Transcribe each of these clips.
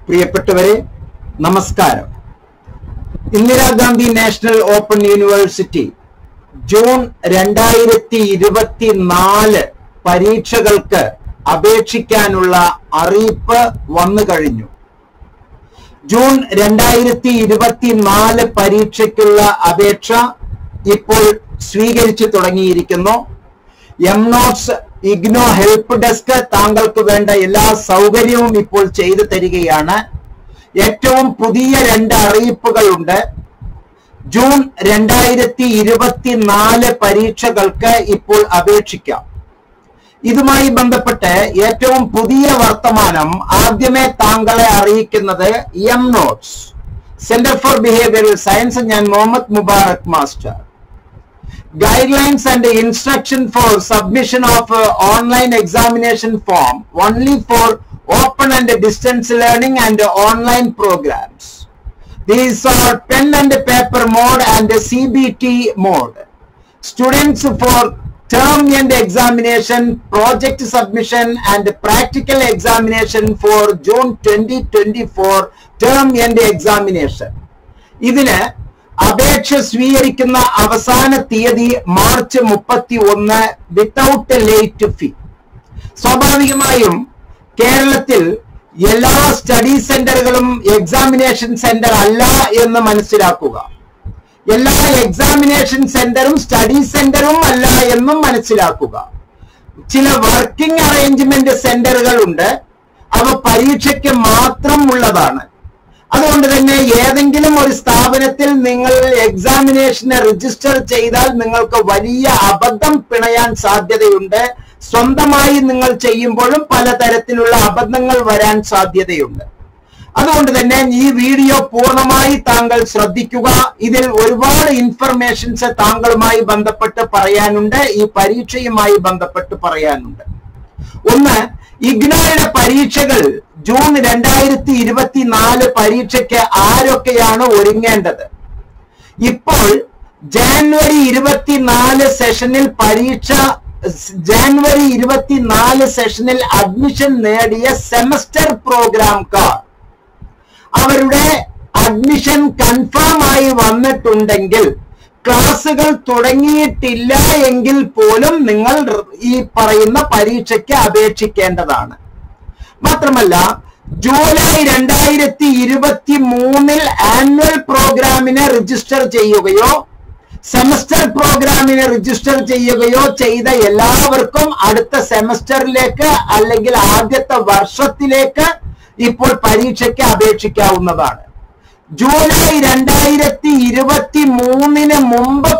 പ്രിയപ്പെട്ടവരെ നമസ്കാരം. Indira Gandhi national open university June 2024 പരീക്ഷകൾക്ക് അപേക്ഷിക്കാനുള്ള അറിയിപ്പ് വന്നു കഴിഞ്ഞു. ജൂൺ 2024 പരീക്ഷയ്ക്കുള്ള അപേക്ഷ ഇപ്പോൾ സ്വീകരിച്ചു തുടങ്ങിയിരിക്കുന്നു. എംനോട്സ് ഇഗ്നോ ഹെൽപ്പ് ഡെസ്ക് താങ്കൾക്ക് വേണ്ട എല്ലാ സൗകര്യവും ഇപ്പോൾ ചെയ്തു തരികയാണ്. ഏറ്റവും പുതിയ 2 അറിയിപ്പുകളുണ്ട്. ജൂൺ 2024 പരീക്ഷകൾക്ക് ഇപ്പോൾ അപേക്ഷിക്കാം. ഇതുമായി ബന്ധപ്പെട്ട് ഏറ്റവും പുതിയ വർത്തമാനം ആദ്യമേ താങ്കളെ അറിയിക്കുന്നത് M notes centre for behavioural science. ഞാൻ Muhammad Mubarak master. Guidelines and instruction for submission of online examination form only for open and distance learning and online programs. These are pen and paper mode and CBT mode. Students for term end examination, project submission and practical examination for June 2024 term end examination. ഇതിന് അപേക്ഷ സ്വീകരിക്കുന്ന അവസാന തീയതി March 31 without late ഫീ. സ്വാഭാവികമായും കേരളത്തിൽ എല്ലാ study സെന്ററുകളും examination centre അല്ല എന്ന് മനസ്സിലാക്കുക. എല്ലാ എക്സാമിനേഷൻ സെന്ററും സ്റ്റഡി സെന്ററും അല്ല എന്നും മനസ്സിലാക്കുക. ചില വർക്കിംഗ് അറേഞ്ച്മെന്റ് സെന്ററുകൾ ഉണ്ട്. അവ പരീക്ഷയ്ക്ക് മാത്രം ഉള്ളതാണ്. അതുകൊണ്ട് തന്നെ ഏതെങ്കിലും ഒരു സ്ഥാപനത്തിൽ നിങ്ങൾ എക്സാമിനേഷന് രജിസ്റ്റർ ചെയ്താൽ നിങ്ങൾക്ക് വലിയ അബദ്ധം പിണയാൻ സാധ്യതയുണ്ട്. സ്വന്തമായി നിങ്ങൾ ചെയ്യുമ്പോഴും പലതരത്തിലുള്ള അബദ്ധങ്ങൾ വരാൻ സാധ്യതയുണ്ട്. അതുകൊണ്ട് തന്നെ ഈ വീഡിയോ പൂർണ്ണമായി താങ്കൾ ശ്രദ്ധിക്കുക. ഇതിൽ ഒരുപാട് ഇൻഫർമേഷൻസ് താങ്കളുമായി ബന്ധപ്പെട്ട് പറയാനുണ്ട്, ഈ പരീക്ഷയുമായി ബന്ധപ്പെട്ട് പറയാനുണ്ട്. ഒന്ന്, ഇഗ്നോയുടെ പരീക്ഷകൾ ജൂൺ 2024 പരീക്ഷയ്ക്ക് ആരൊക്കെയാണ് ഒരുങ്ങേണ്ടത്? ഇപ്പോൾ ജാനുവരി 24 സെഷനിൽ ജാനുവരി 24 സെഷനിൽ അഡ്മിഷൻ നേടിയ സെമസ്റ്റർ പ്രോഗ്രാംകാർ അവരുടെ അഡ്മിഷൻ കൺഫേം ആയി വന്നിട്ടുണ്ടെങ്കിൽ ക്ലാസുകൾ തുടങ്ങിയിട്ടില്ല എങ്കിൽ പോലും നിങ്ങൾ ഈ പറയുന്ന പരീക്ഷയ്ക്ക് അപേക്ഷിക്കേണ്ടതാണ്. മാത്രമല്ല, ജൂലൈ 2023 ആനുവൽ പ്രോഗ്രാമിനെ രജിസ്റ്റർ ചെയ്യുകയോ സെമസ്റ്റർ പ്രോഗ്രാമിനെ രജിസ്റ്റർ ചെയ്യുകയോ ചെയ്ത എല്ലാവർക്കും അടുത്ത സെമസ്റ്ററിലേക്ക് അല്ലെങ്കിൽ ആദ്യത്തെ വർഷത്തിലേക്ക് ഇപ്പോൾ പരീക്ഷയ്ക്ക് അപേക്ഷിക്കാവുന്നതാണ്. ജൂലൈ 2023 മുമ്പ്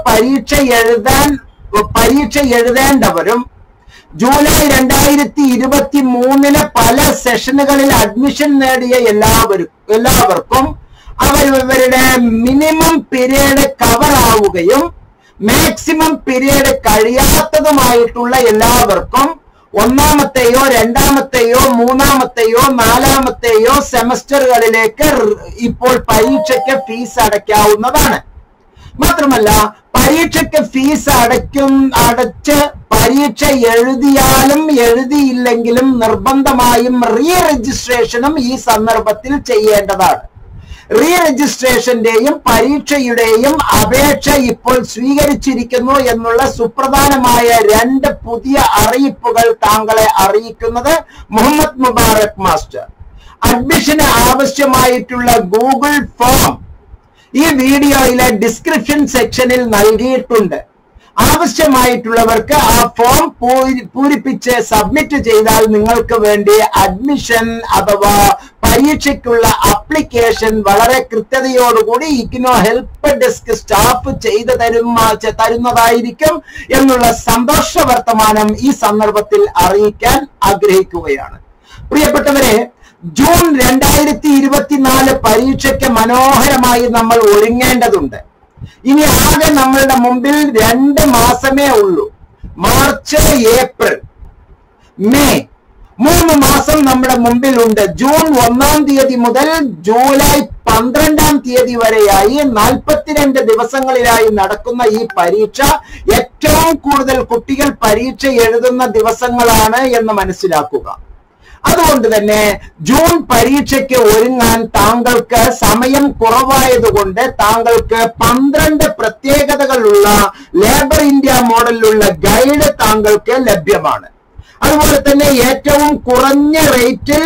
പരീക്ഷ എഴുതേണ്ടവരും ജൂലൈ 2023 പല സെഷനുകളിൽ അഡ്മിഷൻ നേടിയ എല്ലാവർക്കും അവരവരുടെ മിനിമം പീരീഡ് കവർ ആവുകയും മാക്സിമം പീരീഡ് കഴിയാത്തതുമായിട്ടുള്ള എല്ലാവർക്കും ഒന്നാമത്തെയോ രണ്ടാമത്തെയോ മൂന്നാമത്തെയോ നാലാമത്തെയോ സെമസ്റ്ററുകളിലേക്ക് ഇപ്പോൾ പരീക്ഷയ്ക്ക് ഫീസ് അടയ്ക്കാവുന്നതാണ്. മാത്രമല്ല, പരീക്ഷയ്ക്ക് ഫീസ് അടച്ച് പരീക്ഷ എഴുതിയാലും എഴുതിയില്ലെങ്കിലും നിർബന്ധമായും റീ രജിസ്ട്രേഷനും ഈ സന്ദർഭത്തിൽ ചെയ്യേണ്ടതാണ്. റീ രജിസ്ട്രേഷന്റെയും പരീക്ഷയുടെയും അപേക്ഷ ഇപ്പോൾ സ്വീകരിച്ചിരിക്കുന്നു എന്നുള്ള സുപ്രധാനമായ 2 പുതിയ അറിയിപ്പുകൾ താങ്കളെ അറിയിക്കുന്നത് മുഹമ്മദ് മുബാറക് മാസ്റ്റർ. അഡ്മിഷന് ആവശ്യമായിട്ടുള്ള ഗൂഗിൾ ഫോം ഈ വീഡിയോയിലെ ഡിസ്ക്രിപ്ഷൻ സെക്ഷനിൽ നൽകിയിട്ടുണ്ട്. ആവശ്യമായിട്ടുള്ളവർക്ക് ആ ഫോം പൂരിപ്പിച്ച് സബ്മിറ്റ് ചെയ്താൽ നിങ്ങൾക്ക് വേണ്ടി അഡ്മിഷൻ അഥവാ പരീക്ഷയ്ക്കുള്ള അപ്ലിക്കേഷൻ വളരെ കൃത്യതയോടുകൂടി ഇഗ്നോ ഹെൽപ്പ് ഡെസ്ക് സ്റ്റാഫ് ചെയ്തു തരുന്നതായിരിക്കും എന്നുള്ള സന്തോഷ വർത്തമാനം ഈ സന്ദർഭത്തിൽ അറിയിക്കാൻ ആഗ്രഹിക്കുകയാണ്. പ്രിയപ്പെട്ടവരെ, ജൂൺ 2024 പരീക്ഷയ്ക്ക് മനോഹരമായി നമ്മൾ ഒരുങ്ങേണ്ടതുണ്ട്. ഇനി ആകെ നമ്മളുടെ മുമ്പിൽ 2 മാസമേ ഉള്ളൂ. മാർച്ച്, ഏപ്രിൽ, മെയ് 3 മാസം നമ്മുടെ മുമ്പിലുണ്ട്. ജൂൺ 1-ാം തീയതി മുതൽ ജൂലൈ 12-ാം തീയതി വരെയായി 42 ദിവസങ്ങളിലായി നടക്കുന്ന ഈ പരീക്ഷ ഏറ്റവും കൂടുതൽ കുട്ടികൾ പരീക്ഷ എഴുതുന്ന ദിവസങ്ങളാണ് എന്ന് മനസ്സിലാക്കുക. അതുകൊണ്ട് തന്നെ ജൂൺ പരീക്ഷയ്ക്ക് ഒരുങ്ങാൻ താങ്കൾക്ക് സമയം കുറവായതുകൊണ്ട് താങ്കൾക്ക് 12 പ്രത്യേകതകളുള്ള ലേബർ ഇന്ത്യ മോഡലിലുള്ള ഗൈഡ് താങ്കൾക്ക് ലഭ്യമാണ്. അതുപോലെ തന്നെ ഏറ്റവും കുറഞ്ഞ റേറ്റിൽ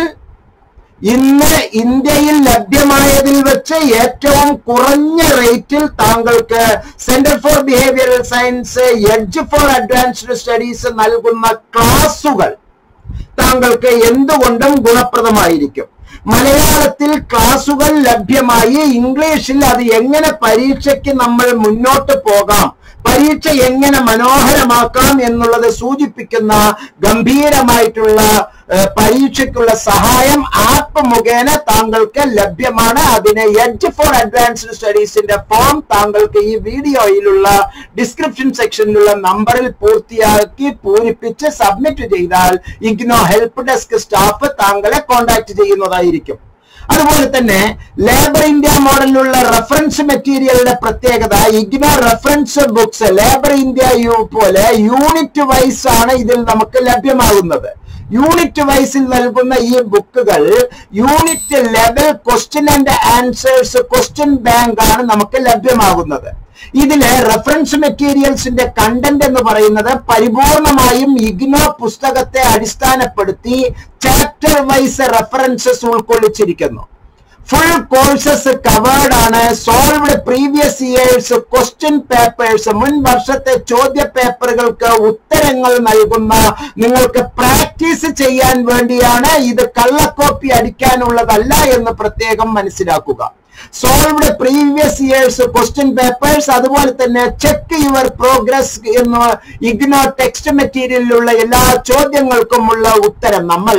ഇന്ന് ഇന്ത്യയിൽ ലഭ്യമായതിൽ വെച്ച് ഏറ്റവും കുറഞ്ഞ റേറ്റിൽ താങ്കൾക്ക് centre for behavioural science edge for advanced studies നൽകുന്ന ക്ലാസുകൾ താങ്കൾക്ക് എന്തുകൊണ്ടും ഗുണപ്രദമായിരിക്കും. മലയാളത്തിൽ ക്ലാസുകൾ ലഭ്യമായി, ഇംഗ്ലീഷിൽ അത് എങ്ങനെ പരീക്ഷയ്ക്ക് നമ്മൾ മുന്നോട്ട് പോകാം, പരീക്ഷ എങ്ങനെ മനോഹരമാക്കാം എന്നുള്ളത് സൂചിപ്പിക്കുന്ന ഗംഭീരമായിട്ടുള്ള പരീക്ഷയ്ക്കുള്ള സഹായം ആപ്പ് മുഖേന താങ്കൾക്ക് ലഭ്യമാണ്. അതിന് എഡ്ജ് ഫോർ അഡ്വാൻസ്ഡ് സ്റ്റഡീസിന്റെ ഫോം താങ്കൾക്ക് ഈ വീഡിയോയിലുള്ള ഡിസ്ക്രിപ്ഷൻ സെക്ഷനിലുള്ള നമ്പറിൽ പൂർത്തിയാക്കി പൂരിപ്പിച്ച് സബ്മിറ്റ് ചെയ്താൽ ഇഗ്നോ ഹെൽപ്പ് ഡെസ്ക് സ്റ്റാഫ് താങ്കളെ കോൺടാക്ട് ചെയ്യുന്നതായിരിക്കും. അതുപോലെ തന്നെ ലേബർ ഇന്ത്യ മോഡലിലുള്ള റെഫറൻസ് മെറ്റീരിയലിന്റെ പ്രത്യേകത, IGNOU reference books labour India പോലെ യൂണിറ്റ് വൈസ് ആണ് ഇതിൽ നമുക്ക് ലഭ്യമാകുന്നത്. യൂണിറ്റ് വൈസിൽ നൽകുന്ന ഈ ബുക്കുകൾ unit level question and answers question bank ആണ് നമുക്ക് ലഭ്യമാകുന്നത്. ഇതിലെ റെഫറൻസ് മെറ്റീരിയൽസിന്റെ കണ്ടന്റ് എന്ന് പറയുന്നത് പരിപൂർണമായും ഇഗ്നോ പുസ്തകത്തെ അടിസ്ഥാനപ്പെടുത്തി ചാപ്റ്റർ വൈസ് റെഫറൻസസ് ഉൾക്കൊള്ളിച്ചിരിക്കുന്നു. ഫുൾ കോഴ്സസ് കവേർഡ് ആണ്. Solved previous years question papers, മുൻ വർഷത്തെ ചോദ്യ പേപ്പറുകൾക്ക് ഉത്തരങ്ങൾ നൽകുന്ന നിങ്ങൾക്ക് പ്രാക്ടീസ് ചെയ്യാൻ വേണ്ടിയാണ്. ഇത് കള്ളക്കോപ്പി അടിക്കാനുള്ളതല്ല എന്ന് പ്രത്യേകം മനസ്സിലാക്കുക. Solved previous years question papers, അതുപോലെ തന്നെ ചെക്ക് യുവർ പ്രോഗ്രസ് എന്ന ഇഗ്നോ ടെക്സ്റ്റ് മെറ്റീരിയലിലുള്ള എല്ലാ ചോദ്യങ്ങൾക്കുമുള്ള ഉത്തരം നമ്മൾ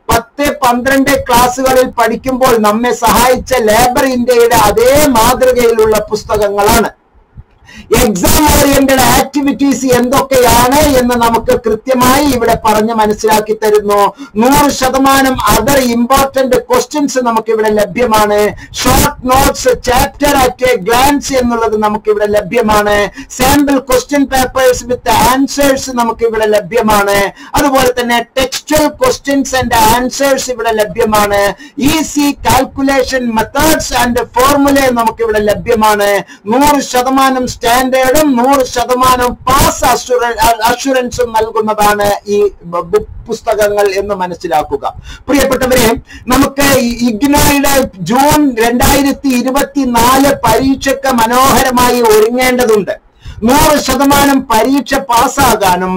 10-12 ക്ലാസ്സുകളിൽ പഠിക്കുമ്പോൾ നമ്മെ സഹായിച്ച ലേബർ ഇന്ത്യയുടെ അതേ മാതൃകയിലുള്ള പുസ്തകങ്ങളാണ്. എക്സാം ഓറിയന്റഡ് ആക്ടിവിറ്റീസ് എന്തൊക്കെയാണ് എന്ന് നമുക്ക് കൃത്യമായി ഇവിടെ പറഞ്ഞ് മനസ്സിലാക്കി തരുന്നു. 100% അതർ ഇമ്പോർട്ടന്റ് ക്വസ്റ്റ്യൻസ് നമുക്ക് ഇവിടെ ലഭ്യമാണ്. Short notes chapter at a glance എന്നുള്ളത് നമുക്ക് ഇവിടെ ലഭ്യമാണ്. Sample question papers with answers നമുക്ക് ഇവിടെ ലഭ്യമാണ്. അതുപോലെ തന്നെ ടെക്സ്റ്റൽ ക്വസ്റ്റ്യൻസ് ആൻഡ് ആൻസേഴ്സ് ഇവിടെ ലഭ്യമാണ്. Easy calculation methods and formula നമുക്ക് ഇവിടെ ലഭ്യമാണ്. 100% സ്റ്റാൻഡേർഡും 100% പാസ് അഷുറൻസും നൽകുന്നതാണ് ഈ പുസ്തകങ്ങൾ എന്ന് മനസ്സിലാക്കുക. പ്രിയപ്പെട്ടവരെ, നമുക്ക് ഇഗ്നോയുടെ ജൂൺ 2024 പരീക്ഷയ്ക്ക് മനോഹരമായി ഒരുങ്ങേണ്ടതുണ്ട്. 100% പരീക്ഷ പാസ്സാകാനും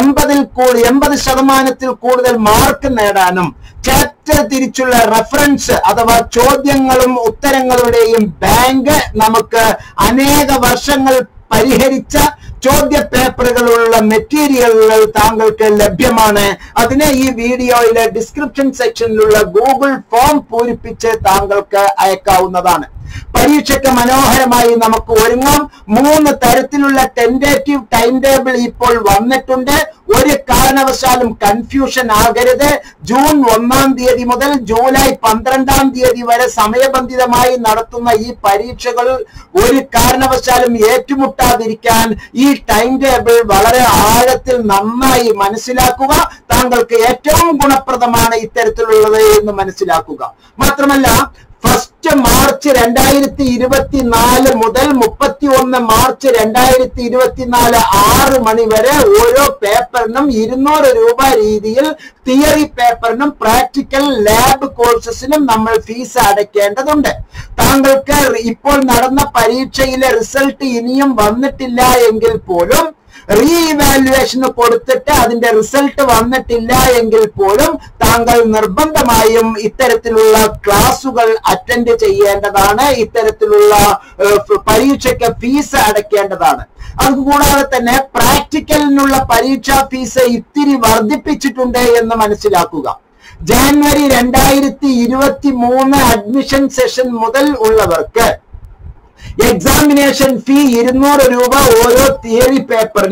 80% കൂടുതൽ മാർക്ക് നേടാനും ചാപ്റ്റർ തിരിച്ചുള്ള റെഫറൻസ് അഥവാ ചോദ്യങ്ങളും ഉത്തരങ്ങളുടെയും ബാങ്ക് നമുക്ക് അനേക വർഷങ്ങൾ പരിഹരിച്ച ചോദ്യ പേപ്പറുകളുള്ള മെറ്റീരിയലുകൾ താങ്കൾക്ക് ലഭ്യമാണ്. അതിനെ ഈ വീഡിയോയിലെ ഡിസ്ക്രിപ്ഷൻ സെക്ഷനിലുള്ള ഗൂഗിൾ ഫോം പൂരിപ്പിച്ച് താങ്കൾക്ക് അയക്കാവുന്നതാണ്. പരീക്ഷയ്ക്ക് മനോഹരമായി നമുക്ക് ഒരുങ്ങാം. 3 തരത്തിലുള്ള ടെന്റേറ്റീവ് ടൈം ടേബിൾ ഇപ്പോൾ വന്നിട്ടുണ്ട്. ഒരു കാരണവശാലും കൺഫ്യൂഷൻ ആകരുത്. ജൂൺ 1-ാം തീയതി മുതൽ ജൂലൈ 12-ാം തീയതി വരെ സമയബന്ധിതമായി നടത്തുന്ന ഈ പരീക്ഷകൾ ഒരു കാരണവശാലും ഏറ്റുമുട്ടാതിരിക്കാൻ ഈ ടൈം ടേബിൾ വളരെ ആഴത്തിൽ നന്നായി മനസ്സിലാക്കുക. താങ്കൾക്ക് ഏറ്റവും ഗുണപ്രദമാണ് ഇത്തരത്തിലുള്ളത് എന്ന് മനസ്സിലാക്കുക. മാത്രമല്ല, 1 മാർച്ച് 2024 മുതൽ 31 മാർച്ച് 2024 6 മണി വരെ ഓരോ പേപ്പറിനും 200 രൂപ രീതിയിൽ തിയറി പേപ്പറിനും പ്രാക്ടിക്കൽ ലാബ് കോഴ്സസിനും നമ്മൾ ഫീസ് അടയ്ക്കേണ്ടതുണ്ട്. താങ്കൾക്ക് ഇപ്പോൾ നടന്ന പരീക്ഷയിലെ റിസൾട്ട് ഇനിയും വന്നിട്ടില്ല എങ്കിൽ പോലും റീഇവാലുവേഷന് കൊടുത്തിട്ട് അതിന്റെ റിസൾട്ട് വന്നിട്ടില്ല എങ്കിൽ പോലും താങ്കൾ നിർബന്ധമായും ഇത്തരത്തിലുള്ള ക്ലാസുകൾ അറ്റൻഡ് ചെയ്യേണ്ടതാണ്. ഇത്തരത്തിലുള്ള പരീക്ഷയ്ക്ക് ഫീസ് അടയ്ക്കേണ്ടതാണ്. അതുകൂടാതെ തന്നെ പ്രാക്ടിക്കലിനുള്ള പരീക്ഷാ ഫീസ് ഇത്തിരി വർദ്ധിപ്പിച്ചിട്ടുണ്ട് എന്ന് മനസ്സിലാക്കുക. ജാനുവരി 2023 അഡ്മിഷൻ സെഷൻ മുതൽ ഉള്ളവർക്ക് എക്സാമിനേഷൻ ഫീ 200 രൂപ ഓരോ തിയറി പേപ്പറിനും,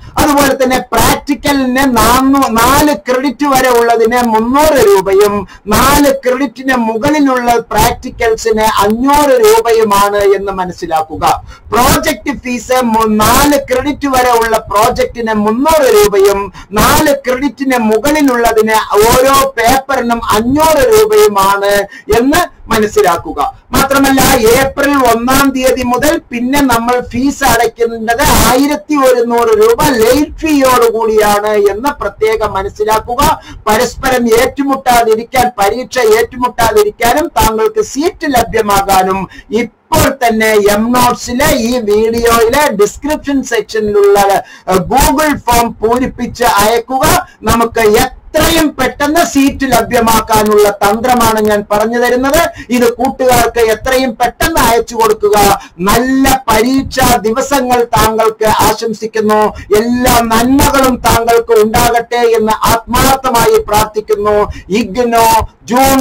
അതുപോലെ തന്നെ പ്രാക്ടിക്കലിന് 4 ക്രെഡിറ്റ് വരെ ഉള്ളതിന് 300 രൂപയും 4 ക്രെഡിറ്റിന് മുകളിലുള്ള പ്രാക്ടിക്കൽസിന് 500 രൂപയുമാണ് എന്ന് മനസ്സിലാക്കുക. പ്രോജക്റ്റ് ഫീസ് 4 ക്രെഡിറ്റ് വരെ ഉള്ള പ്രോജക്റ്റിന് 300 രൂപയും 4 ക്രെഡിറ്റിന് മുകളിലുള്ളതിന് ഓരോ പേപ്പറിനും 500 രൂപയുമാണ് എന്ന് മനസ്സിലാക്കുക. മാത്രമല്ല ഏപ്രിൽ 1-ാം തീയതി മുതൽ പിന്നെ നമ്മൾ ഫീസ് അടയ്ക്കുന്നത് 1100 രൂപ ലേറ്റ് ഫീയോട് കൂടിയാണ് എന്ന് പ്രത്യേകം മനസ്സിലാക്കുക. പരസ്പരം ഏറ്റുമുട്ടാതിരിക്കാൻ, പരീക്ഷ ഏറ്റുമുട്ടാതിരിക്കാനും താങ്കൾക്ക് സീറ്റ് ലഭ്യമാകാനും ഇപ്പോൾ തന്നെ എംനോട്ട്സിലെ ഈ വീഡിയോയിലെ ഡിസ്ക്രിപ്ഷൻ സെക്ഷനിലുള്ള ഗൂഗിൾ ഫോം പൂരിപ്പിച്ച് അയക്കുക. നമുക്ക് എത്രയും പെട്ടെന്ന് സീറ്റ് ലഭ്യമാക്കാനുള്ള തന്ത്രമാണ് ഞാൻ പറഞ്ഞു തരുന്നത്. ഇത് കൂട്ടുകാർക്ക് എത്രയും പെട്ടെന്ന് അയച്ചു കൊടുക്കുക. നല്ല പരീക്ഷാ ദിവസങ്ങൾ താങ്കൾക്ക് ആശംസിക്കുന്നു. എല്ലാ നന്മകളും താങ്കൾക്ക് ഉണ്ടാകട്ടെ എന്ന് ആത്മാർത്ഥമായി പ്രാർത്ഥിക്കുന്നു. ഇഗ്നോ ജൂൺ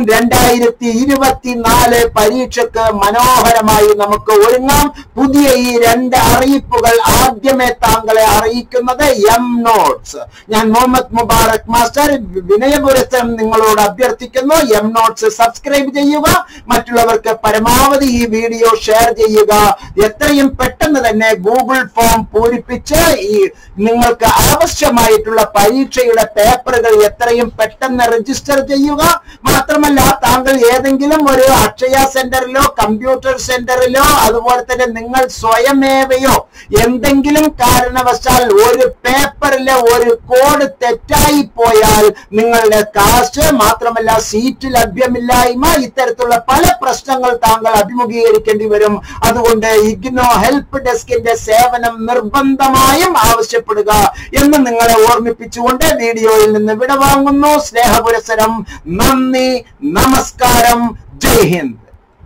2024 പരീക്ഷയ്ക്ക് മനോഹരമായി നമുക്ക് ഒരുങ്ങാം. പുതിയ ഈ 2 അറിയിപ്പുകൾ ആദ്യമേ താങ്കളെ അറിയിക്കുന്നത് എംനോട്ട്സ്. ഞാൻ മുഹമ്മദ് മുബാറക് മാസ്റ്റർ വിനയപുരസ്സരം നിങ്ങളോട് അഭ്യർത്ഥിക്കുന്നു. എംനോട്ട്സ് സബ്സ്ക്രൈബ് ചെയ്യുക. മറ്റുള്ളവർക്ക് പരമാവധി ഈ വീഡിയോ ഷെയർ ചെയ്യുക. എത്രയും പെട്ടെന്ന് തന്നെ ഗൂഗിൾ ഫോം പൂരിപ്പിച്ച് നിങ്ങൾക്ക് ആവശ്യമായിട്ടുള്ള പരീക്ഷയുടെ പേപ്പറുകൾ എത്രയും പെട്ടെന്ന് രജിസ്റ്റർ ചെയ്യുക. മാത്രമല്ല താങ്കൾ ഏതെങ്കിലും ഒരു അക്ഷയ സെന്ററിലോ കമ്പ്യൂട്ടർ സെന്ററിലോ അതുപോലെ തന്നെ നിങ്ങൾ സ്വയമേവയോ എന്തെങ്കിലും കാരണവശാൽ ഒരു പേപ്പറിലെ ഒരു കോഡ് തെറ്റായി പോയാൽ നിങ്ങളുടെ കാശ്, മാത്രമല്ല സീറ്റ് ലഭ്യമില്ലായ്മ, ഇത്തരത്തിലുള്ള പല പ്രശ്നങ്ങൾ താങ്കൾ അഭിമുഖീകരിക്കേണ്ടി വരും. അതുകൊണ്ട് ഇഗ്നോ ഹെൽപ്പ് ഡെസ്കിന്റെ സേവനം നിർബന്ധമായും ആവശ്യപ്പെടുക എന്ന് നിങ്ങളെ ഓർമ്മിപ്പിച്ചുകൊണ്ട് വീഡിയോയിൽ നിന്ന് വിടവാങ്ങുന്നു. സ്നേഹപുരസ്സരം. നന്ദി, നമസ്കാരം, ജയ് ഹിന്ദ്.